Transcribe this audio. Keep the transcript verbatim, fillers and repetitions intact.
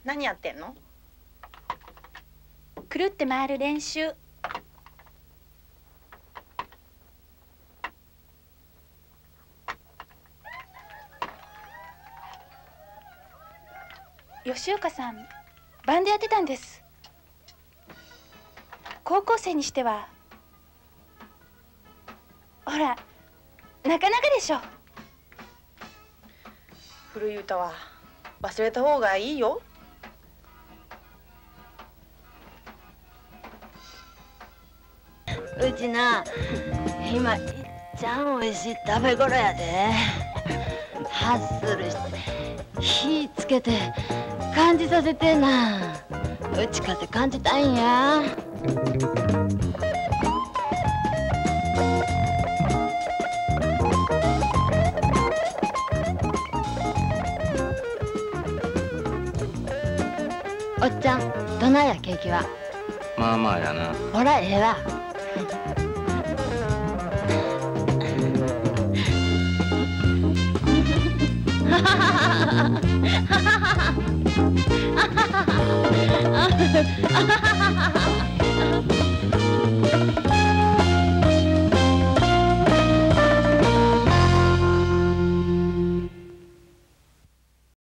何やってんの？ くるって回る練習。吉岡さん、バンドやってたんです。高校生にしてはほら、なかなかでしょ。 古い歌は忘れた方がいいよ。 うちな、今いっちゃんおいしい食べ頃やで。ハッスルして火つけて感じさせてな。うちかて感じたいんや。おっちゃん、どないや景気は。 まあまあやな。 ほら、ええわ。ハハハハハハハハハハハハハハハ